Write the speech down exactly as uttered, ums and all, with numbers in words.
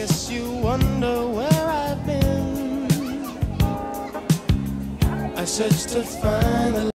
guess you wonder where I've been. I searched to find the